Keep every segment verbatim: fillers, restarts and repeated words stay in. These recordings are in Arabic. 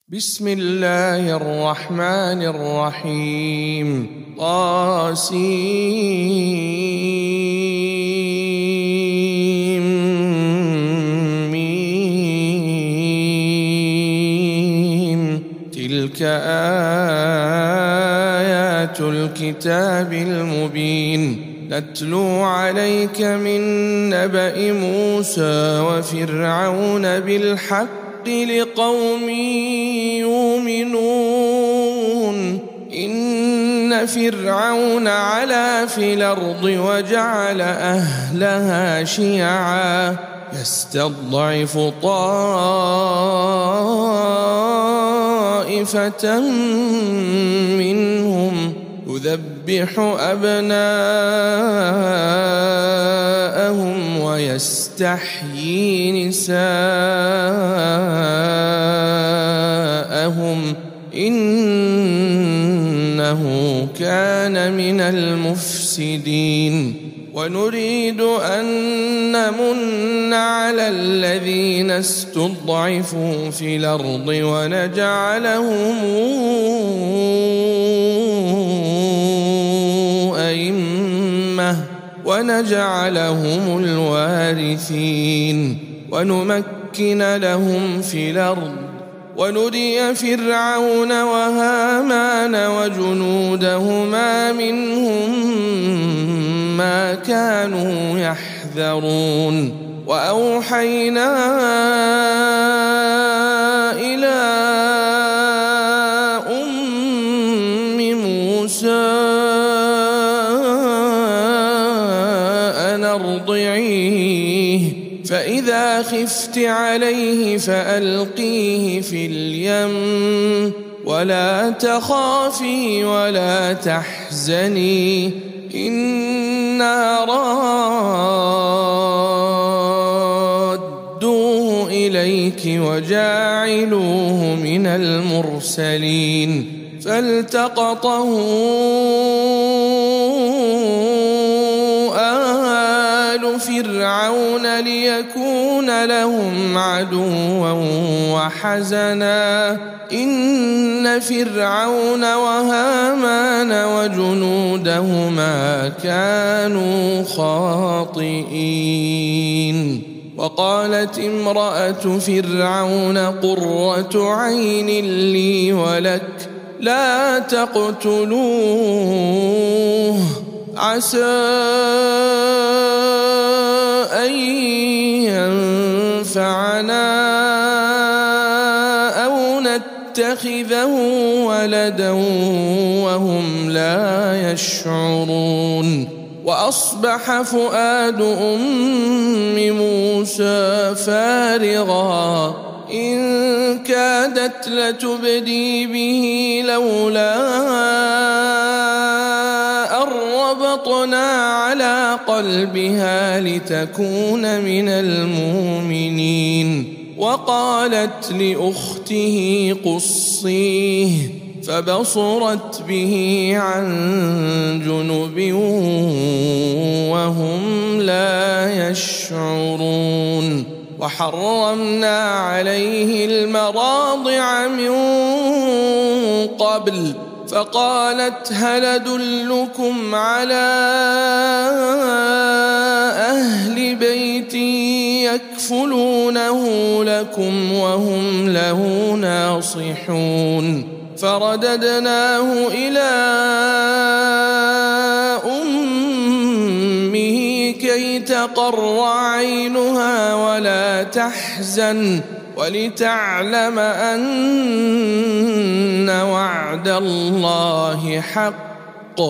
بسم الله الرحمن الرحيم. طاسيم ميم. تلك آيات الكتاب المبين. نتلو عليك من نبأ موسى وفرعون بالحق لقوم يؤمنون. إن فرعون علا في الأرض وجعل أهلها شيعا يستضعف طائفة منهم يذبح أبناءهم ويستحيي نساءهم إنه كان من المفسدين. ونريد أن نمن على الذين استضعفوا في الأرض ونجعلهم أئمة ونجعلهم الوارثين ونمكن لهم في الأرض ونري فرعون وهامان وجنودهما منهم ما كانوا يحذرون. وأوحينا إلى أم موسى أن أرضعيه فإذا خفت عليه فألقيه في اليم ولا تخافي ولا تحزني إنا رادوه إليك وجاعلوه من المرسلين. فالتقطه آل فرعون ليكون لهم عدوا وحزنا إن فرعون وهامان وجنودهما كانوا خاطئين. وقالت امرأة فرعون قرة عين لي ولك لا تقتلوه عسى أن ينفعنا أو نتخذه ولدا وهم لا يشعرون. وأصبح فؤاد أم موسى فارغا إن كادت لتبدي به لولا أن ربطنا على قلبها لتكون من المؤمنين. وقالت لأخته قصيه فبصرت به عن جنب وهم لا يشعرون. وحرمنا عليه المراضع من قبل فقالت هل أدلكم على أهل بيت يكفلونه لكم وهم له ناصحون. فرددناه إلى أمه كي تقر عينها ولا تحزن ولتعلم أن وعد الله حق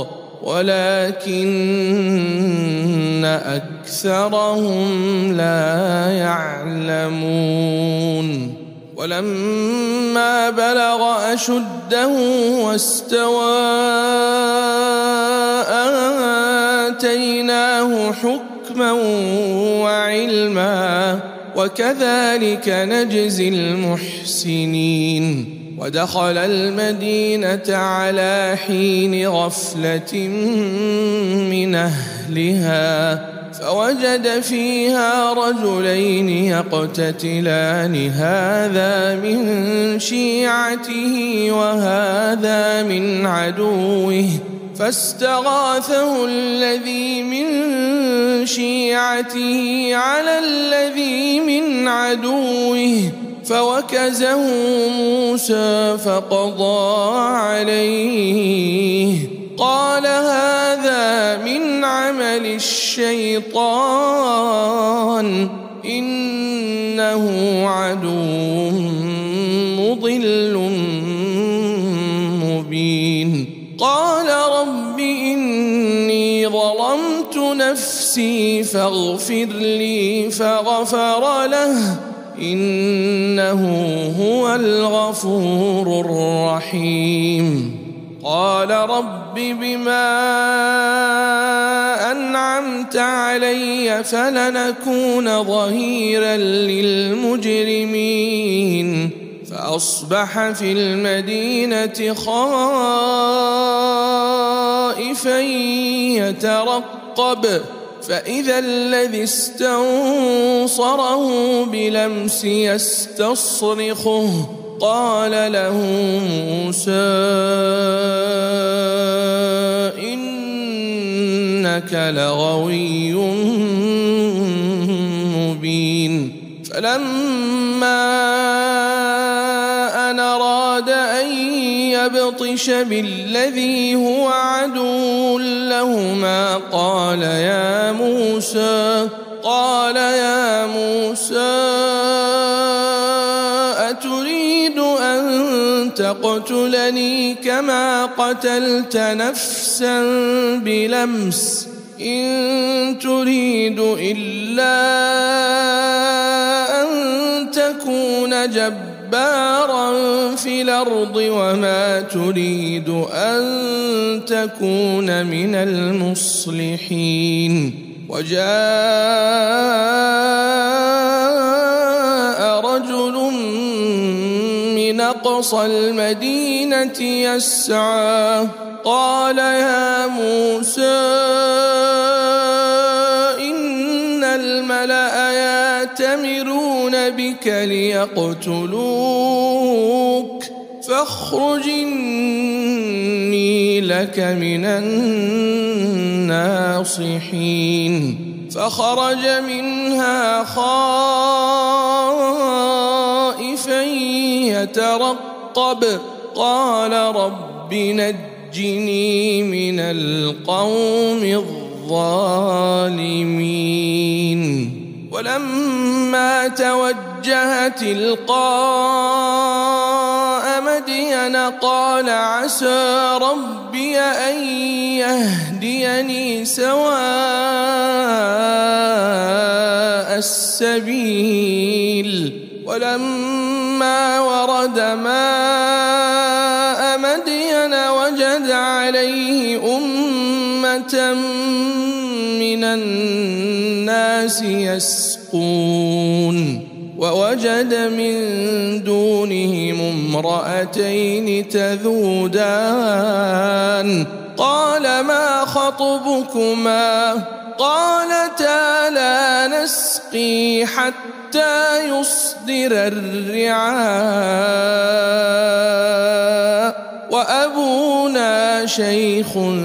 ولكن أكثرهم لا يعلمون. ولما بلغ أشده واستوى آتيناه حكما وعلما وكذلك نجزي المحسنين. ودخل المدينة على حين غفلة من أهلها فوجد فيها رجلين يقتتلان هذا من شيعته وهذا من عدوه فاستغاثه الذي من شيعته على الذي من عدوه فوكزه موسى فقضى عليه قال هذا من عمل الشيطان إنه عدو مضل مبين قال رب إني ظلمت نفسي فاغفر لي فغفر له إنه هو الغفور الرحيم قال رب بما أنعمت علي فلنكون ظهيرا للمجرمين فأصبح في المدينة خائفا يترقب فإذا الذي استنصره بلمس يستصرخه قال له موسى إنك لغوي مبين فلما أن أراد أن يبطش بالذي هو عدو لهما قال يا موسى قال يا موسى أتريد أن تقتلني كما قتلت نفسا بلمس إن تريد إلا أن تكون جبارا في الأرض وما تريد أن تكون من المصلحين وجاء رجل من أقصى المدينة يسعى قال يا موسى إن الملأ يأتمرون بك ليقتلوك فاخرج إني لك من الناصحين فخرج منها خائفا يترقب قال رب نجني من القوم الظالمين ولما توجه تلقاء مدين قال عسى ربي أن يهديني سواء السبيل ولما ورد ماء مدين وجد عليه أمة من الناس يسقون ووجد من دونهم امرأتين تذودان قال ما خطبكما قالتا لا نسقي حتى يصدر الرعاء وأبونا شيخ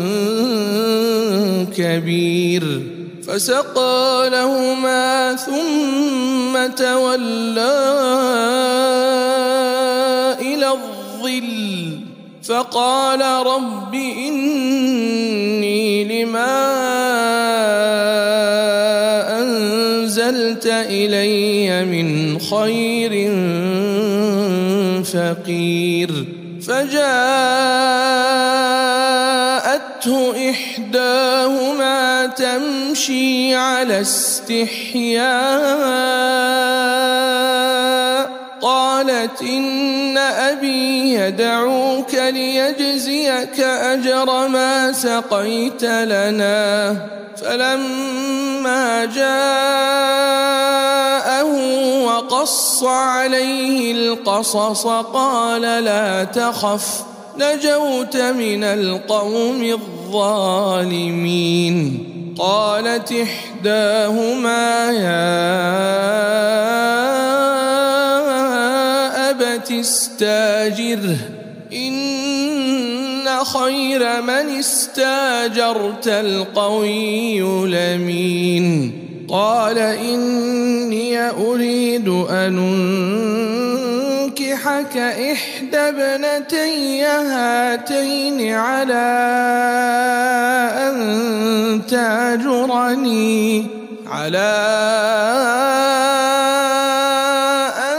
كبير فسقى لهما ثم تولى إلى الظل فقال رب إني لما أنزلت إلي من خير فقير فجاءته إحداهما تمشي على استحياء قالت إن أبي يدعوك ليجزيك أجر ما سقيت لنا فلما جاءه وقص عليه القصص قال لا تخف نجوت من القوم الظالمين قالت إحداهما يا أبت استاجره إن خير من استاجرت القوي الأمين قال إني أريد أن أنكحك إحدى ابنتي هاتين على أن تأجرني على أن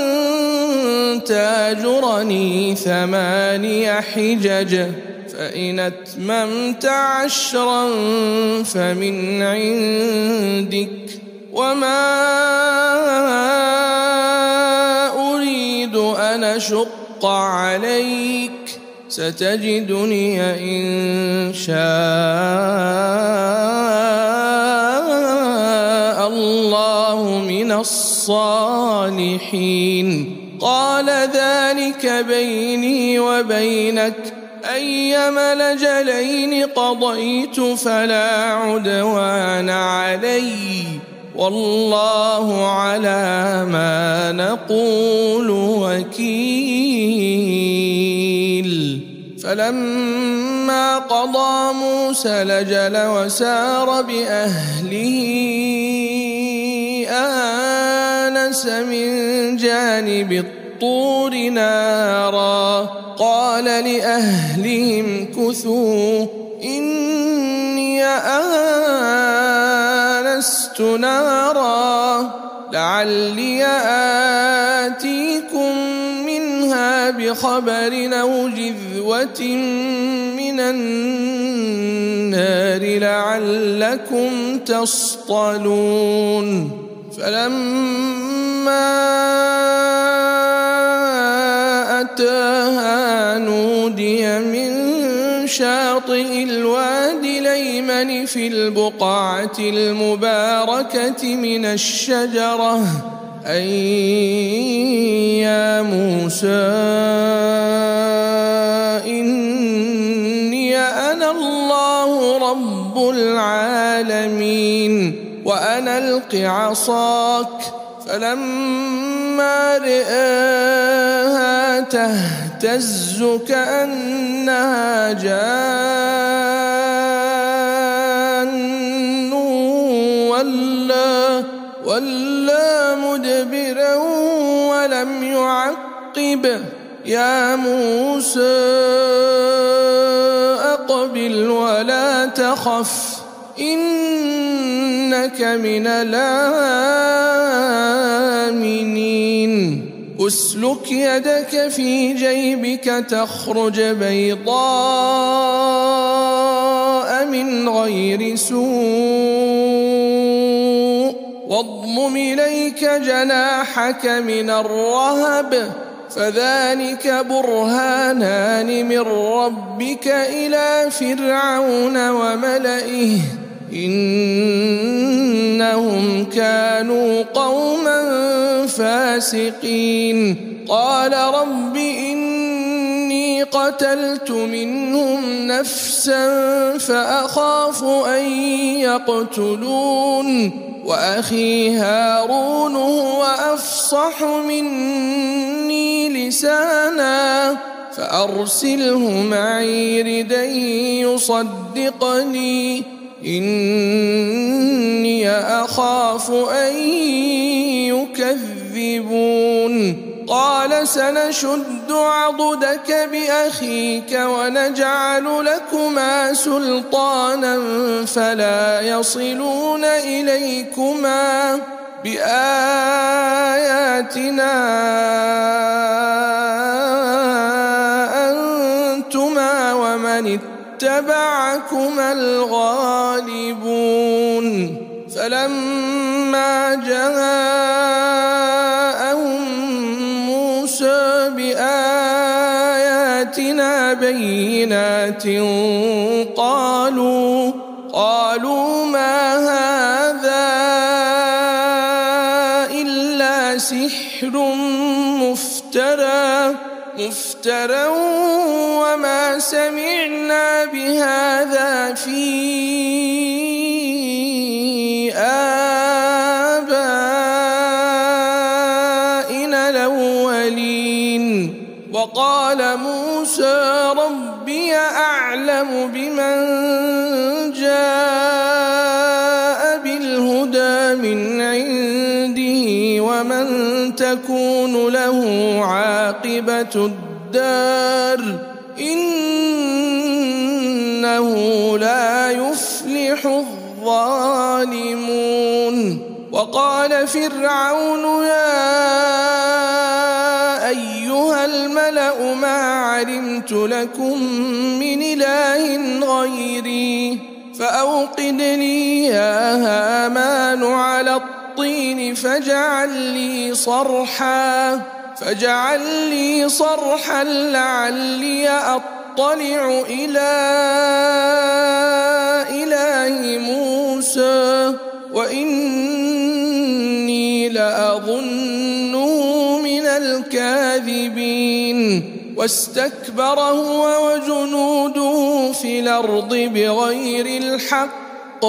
تأجرني ثماني حجج فإن أتممت عشرا فمن عندك وما أريد أن أشق عليك ستجدني إن شاء الله من الصالحين قال ذلك بيني وبينك أيما الأجلين قضيت فلا عدوان علي والله على ما نقول وكيل فلما قضى موسى الأجل وسار بأهله آنس من جانب الطور نارا قال لأهلهم كثوا إني آنست نارا لعلي آتيكم منها بخبر أو جذوة من النار لعلكم تصطلون فلما أتاها نودي من شاطئ الوادي الأيمن في البقعة المباركة من الشجرة أي يا موسى إني أنا الله رب العالمين وأنا ألق عصاك فلما رآها تهتز كأنها جان ولا ولا مدبرا ولم يعقب يا موسى أقبل ولا تخف إنك من الآمنين أسلك يدك في جيبك تخرج بيضاء من غير سوء واضمم إليك جناحك من الرهب فذلك برهانان من ربك إلى فرعون وملئه إنهم كانوا قوما فاسقين قال رب إني قتلت منهم نفسا فأخاف أن يقتلون وأخي هارون هو أفصح مني لسانا فأرسله معي ردا يصدقني إني أخاف أن يكذبون قال سنشد عضدك بأخيك ونجعل لكما سلطانا فلا يصلون إليكما بآياتنا أنتما ومن اتبعكما الغالبون فلما جاءهم موسى بآياتنا بينات قالوا قالوا ما هذا إلا سحر مفترى مفترى وما سمعنا بهذا في آبائنا الأولين. وقال موسى ربي أعلم بمن جاء بالهدى من عنده ومن تكون له عاقبة الدار إنه لا يفلح الظالمون. وقال فرعون يا أيها الملأ ما علمت لكم من إله غيري فأوقد لي يا هامان على الطين فاجعل لي صرحا فاجعل لي صرحا لعلي أطلع إلى إله موسى وإني لأظنه من الكاذبين. واستكبر هو وجنوده في الأرض بغير الحق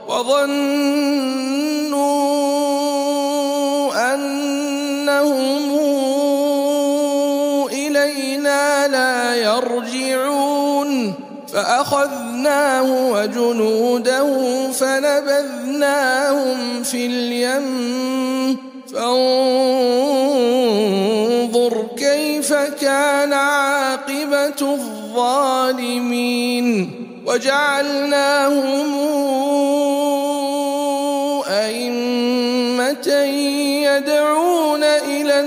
وظنوا أنهم إلينا لا يرجعون فأخذناه وجنوده فنبذناهم في اليم فانظر كيف كان عاقبة الظالمين. وجعلناهم أئمة يدعون إلى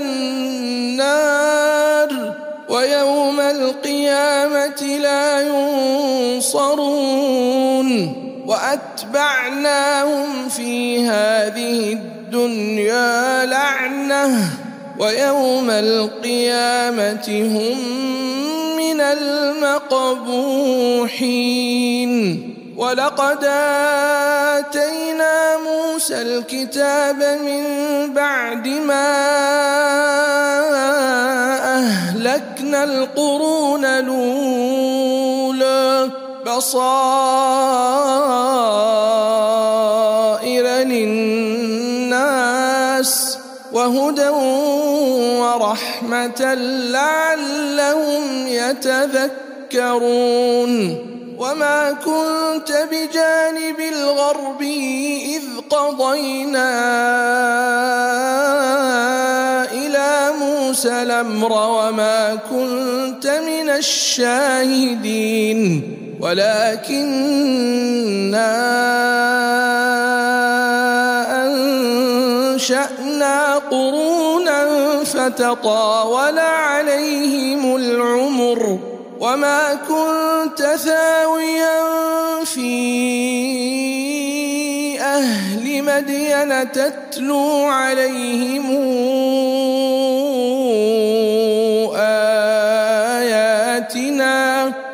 النار ويوم القيامة لا ينصرون. وأتبعناهم في هذه الدنيا لعنة ويوم القيامة هم من المقبوحين. ولقد آتينا موسى الكتاب من بعد ما أهلكنا القرون الأولى بصائر للناس وهدى ورحمة لعلهم يتذكرون. وما كنت بجانب الغربي إذ قضينا إلى موسى الأمر وما كنت من الشاهدين ولكننا أنشأنا قرونا فتطاول عليهم العمر وما كنت ثاويا في أهل مدين تتلو عليهم آياتنا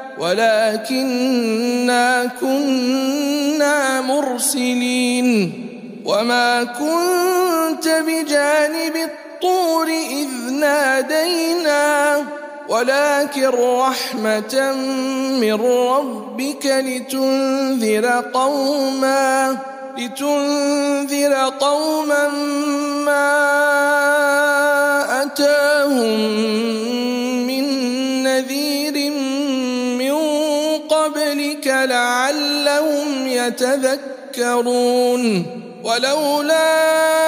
ولكننا كنا مرسلين. وما كنت بجانب الطور إذ نادينا ولكن رحمة من ربك لتنذر قوما لتنذر قوما ما أتاهم من نذير من قبلك لعلهم يتذكرون. ولولا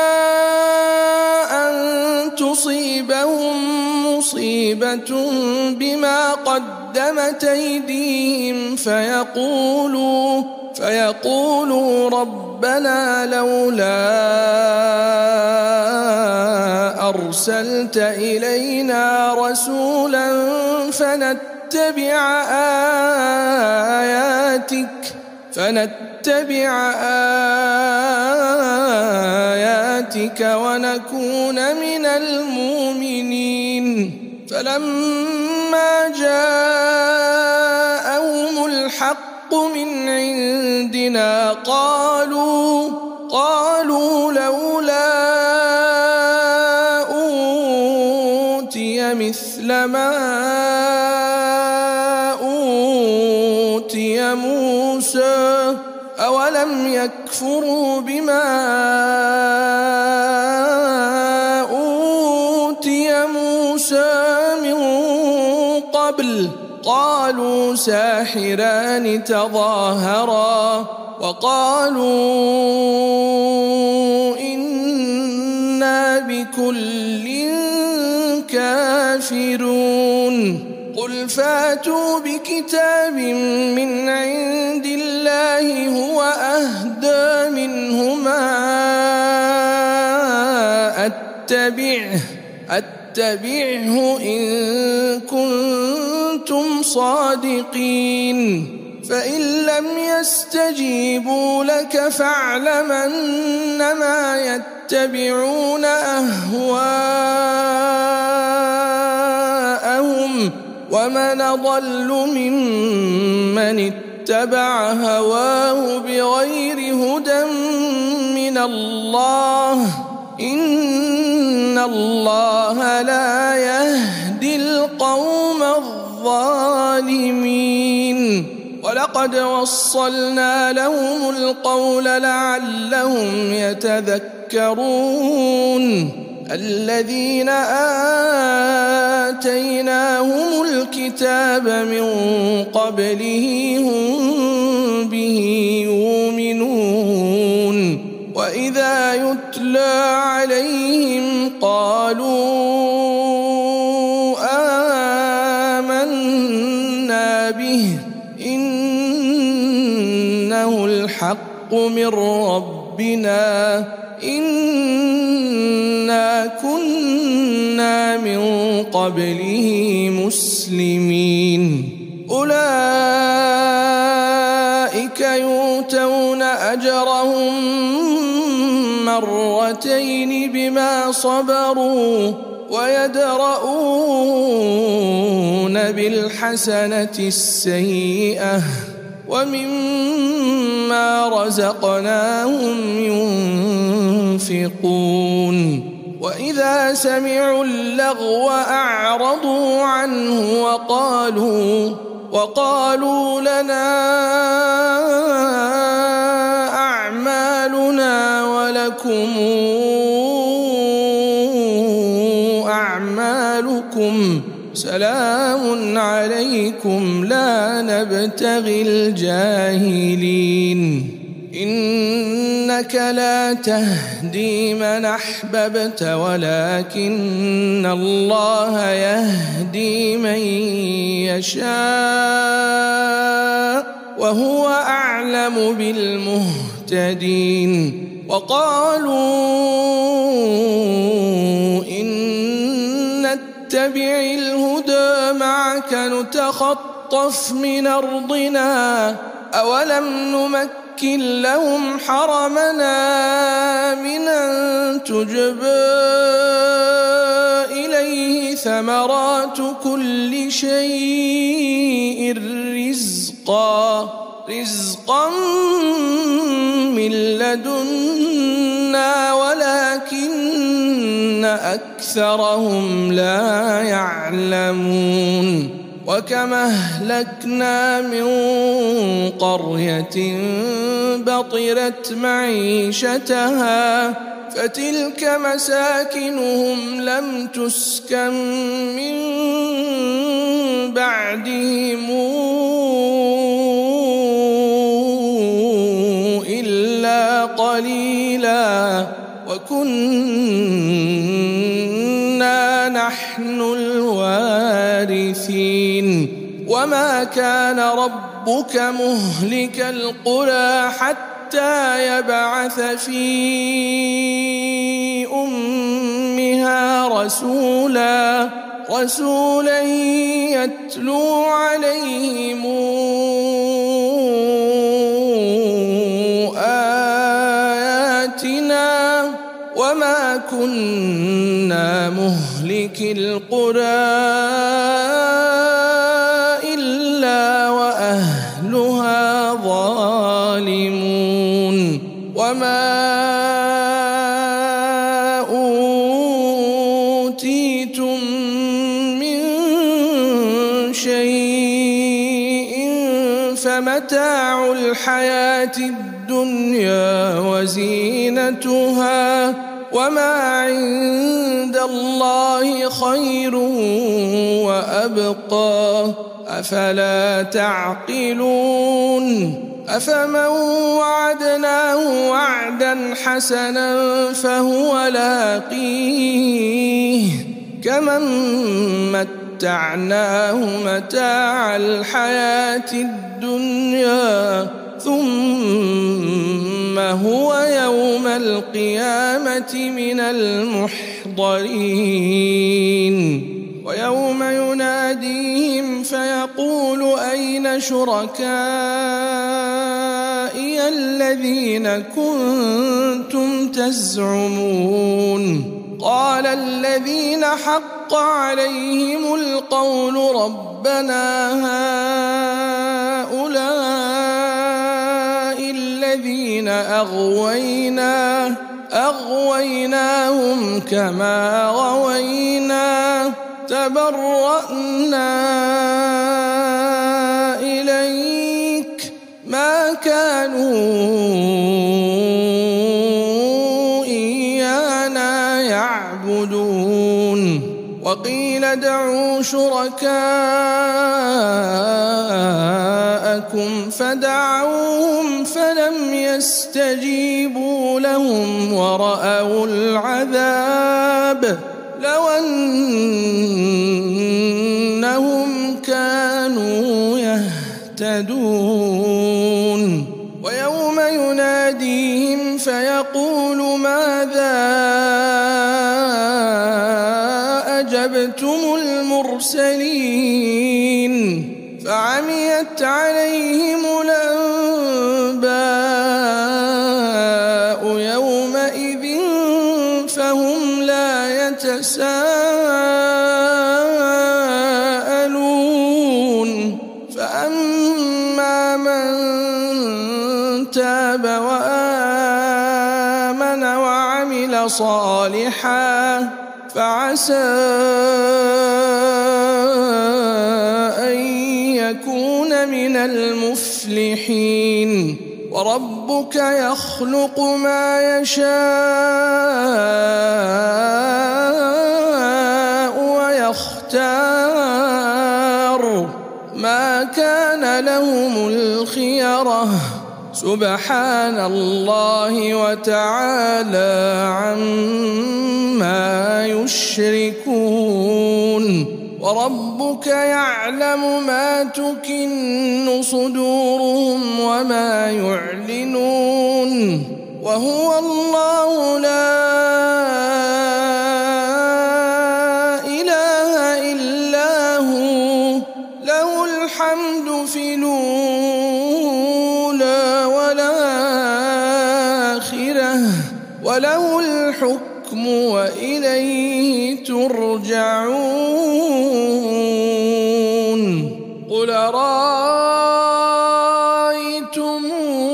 أن تصيبهم مصيبة بما قدمت أيديهم فيقولوا فيقولوا ربنا لولا أرسلت إلينا رسولا فنتبع آياتك فنتبع آياتك ونكون من المؤمنين. فلما جاءهم الحق من عندنا قالوا قالوا لولا أوتي مثل ما أوتي موسى أولم ليكفروا بما أوتي موسى من قبل قالوا ساحران تظاهرا وقالوا إنا بكل كافرون قل فاتوا بكتاب من عند الله هو أهدى منهما أتبعه أتبعه إن كنتم صادقين فإن لم يستجيبوا لك فاعلم أنما يتبعون أهواءهم ومن أضل ممن اتبع هواه بغير هدى من الله إن الله لا يهدي القوم الظالمين ولقد وصلنا لهم القول لعلهم يتذكرون الذين آتيناهم الكتاب من قبله هم به يؤمنون وإذا يتلى عليهم قالوا آمنا به إنه الحق من ربنا إنا كنا من قبله مسلمين أولئك يؤتون أجرهم مرتين بما صبروا ويدرؤون بالحسنة السيئة ومما رزقناهم ينفقون وإذا سمعوا اللغو أعرضوا عنه وقالوا وقالوا لنا أعمالنا ولكم أعمالكم سلام عليكم لا نبتغي الجاهلين إنك لا تهدي من أحببت ولكن الله يهدي من يشاء وهو أعلم بالمهتدين وقالوا إن نتبع الهدى معك نتخطف من أرضنا أولم نمكن لهم حرمنا آمنا تجبى إليه ثمرات كل شيء رزقا رزقا من لدنا ولكن أكثرهم لا يعلمون وكما أهلكنا من قرية بطرت معيشتها فتلك مساكنهم لم تسكن من بعدهم إلا قليلا وكنا نحن الوارثين وما كان ربك مهلك القرى حتى يبعث في أمها رسولا رسولا يتلو عليهم آياتنا وما كنا مهلك القرى إلا وأهلها ظالمون وما أوتيتم من شيء فمتاع الحياة الدنيا الدنيا وزينتها وما عند الله خير وأبقى أفلا تعقلون أفمن وعدناه وعدا حسنا فهو لاقيه كمن متعناه متاع الحياة الدنيا ثم هو يوم القيامة من المحضرين ويوم يناديهم فيقول أين شركائي الذين كنتم تزعمون قال الذين حق عليهم القول ربنا هؤلاء الذين أغوينا أغويناهم كما غوينا تبرأنا إليك ما كانوا إيانا يعبدون وقيل ادعوا شركاءكم فدعوهم فلم يستجيبوا لهم ورأوا العذاب لو أنهم كانوا يهتدون ويوم يناديهم فيقول ماذا أجبتم المرسلين فعميت عليهم الأنباء يومئذ فهم لا يتساءلون فأما من تاب وآمن وعمل صالحا فعسى أن يكون من المفلحين وربك يخلق ما يشاء ويختار ما كان لهم الخيرة سبحان الله وتعالى عما يشركون وربك يعلم ما تكن صدورهم وما يعلنون وهو الله لا إله إلا هو له الحمد في الأولى والآخرة وله الحكم وإليه ترجعون قل أرأيتم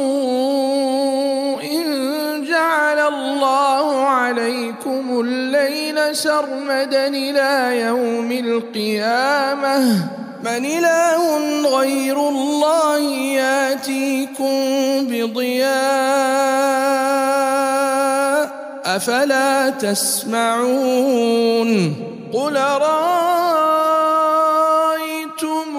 إن جعل الله عليكم الليل سرمدا إلى يوم القيامة من إله غير الله يأتيكم بضياء أفلا تسمعون قل أرأيتم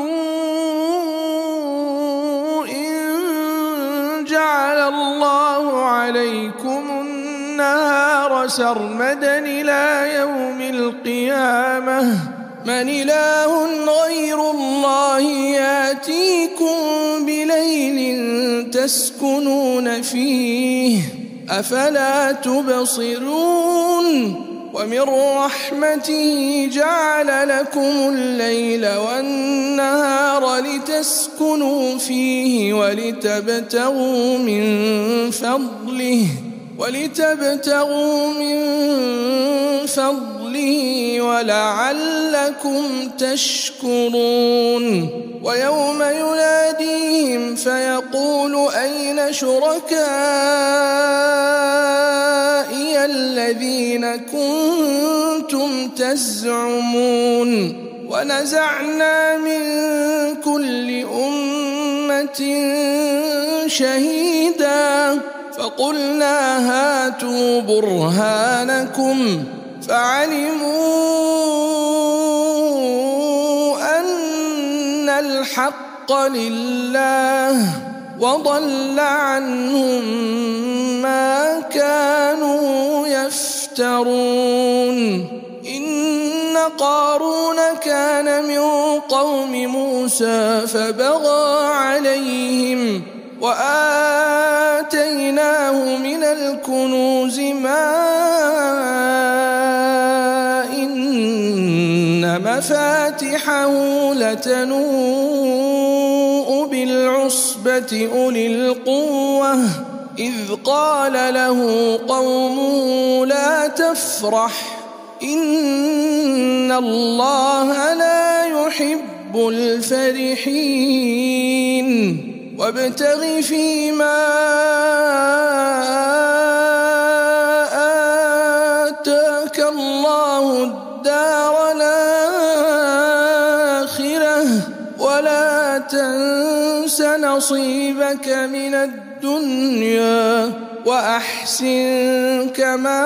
إن جعل الله عليكم النهار سرمدا إلى يوم القيامة من إله غير الله يأتيكم بليل تسكنون فيه أفلا تبصرون ومن رحمته جعل لكم الليل والنهار لتسكنوا فيه ولتبتغوا من فضله ولتبتغوا من فضله ولعلكم تشكرون ويوم يناديهم فيقول أين شركائي الذين كنتم تزعمون ونزعنا من كل أمة أمة شهيدا فقلنا هاتوا برهانكم فعلموا أن الحق لله وضل عنهم ما كانوا يفترون. إن قارون كان من قوم موسى فبغى عليهم وآتيناه من الكنوز ما إن مفاتحه لتنوء بالعصبة أولي القوة إذ قال له قومه لا تفرح إن الله لا يحب الفرحين وابتغ فيما آتاك الله الدار الآخرة ولا تنس نصيبك من الدنيا وأحسن كما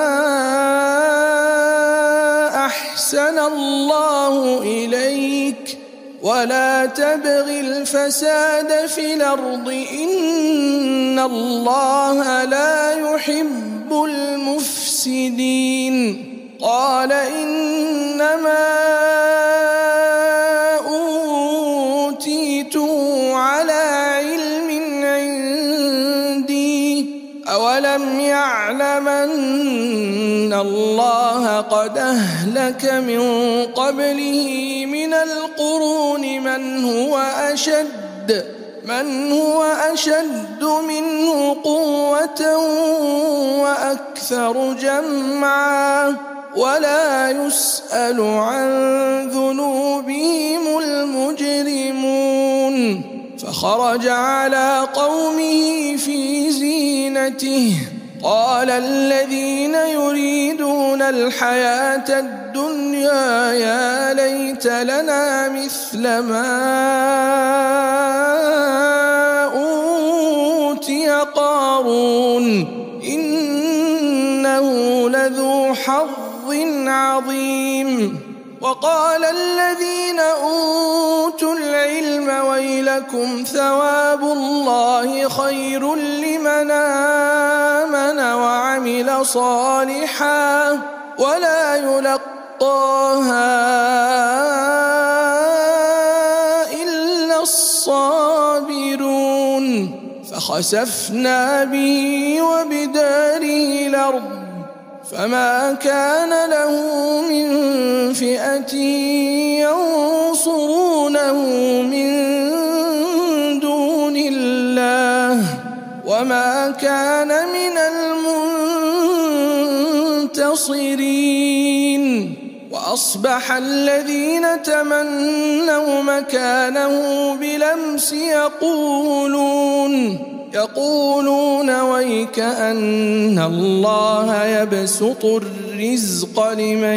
أحسن الله إليك ولا تبغ الفساد في الأرض إن الله لا يحب المفسدين. قال إنما أوتيته على علم عندي أولم يعلم أن الله قد أهلك من قبله من القرون من هو أشد من هو أشد منه قوة وأكثر جمعا ولا يسأل عن ذنوبهم المجرمون. فخرج على قومه في زينته قال الذين يريدون الحياة الدنيا يا ليت لنا مثل ما أوتي قارون إنه لذو حظ عظيم. وقال الذين أوتوا العلم ويلكم ثواب الله خير لمن آمن وعمل صالحا ولا يلقاها إلا الصابرون. فخسفنا به وبداره الأرض فما كان له من فئة ينصرونه من دون الله وما كان من المنتصرين. وأصبح الذين تمنوا مكانه بلمس يقولون يقولون ويك أن الله يبسط الرزق لمن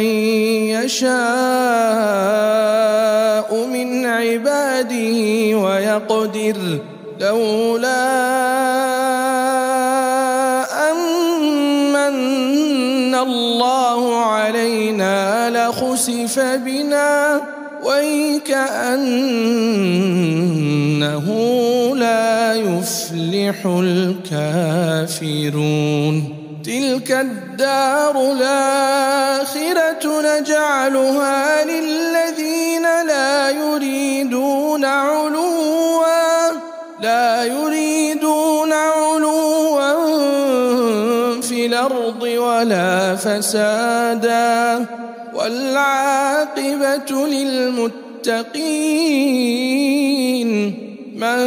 يشاء من عباده ويقدر لولا أمن الله علينا لخسف بنا ويكأنه لا يفلح الكافرون. تلك الدار الآخرة نجعلها للذين لا يريدون علوا لا يريدون علوا في الأرض ولا فسادا والعاقبة للمتقين. من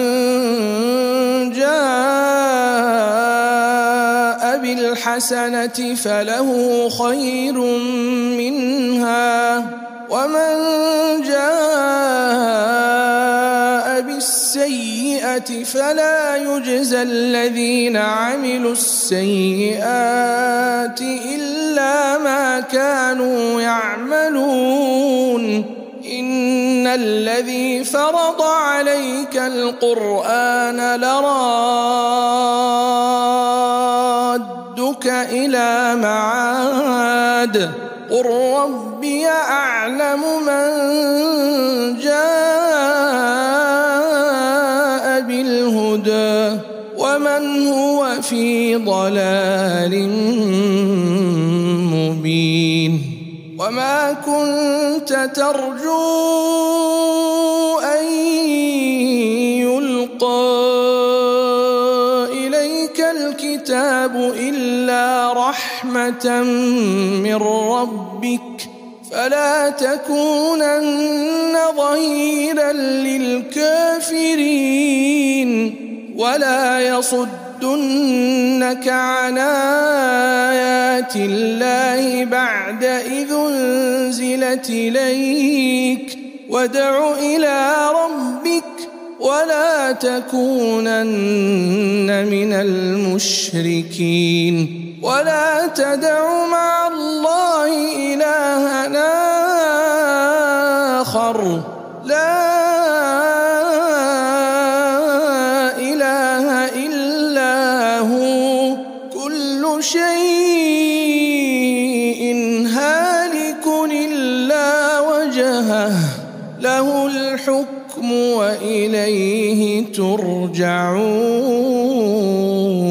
جاء بالحسنة فله خير منها ومن جاء بالسيئة فلا يجزى الذين عملوا السيئات إلا ما كانوا يعملون. إن الذي فرض عليك القرآن لرادك إلى معاد قل ربي أعلم من جاء بالهدى ومن هو في ضلال مبين وما كنت ترجو أن يلقى إليك الكتاب إلا رحمة من ربك فلا تكونن ظهيرا للكافرين ولا يصدنك عن آيات الله بعد إذ أنزلت إليك وادع إلى ربك ولا تكونن من المشركين ولا تدع مع الله إلها آخر لا إله إلا هو كل شيء هالك إلا وجهه له الحكم وإليه ترجعون.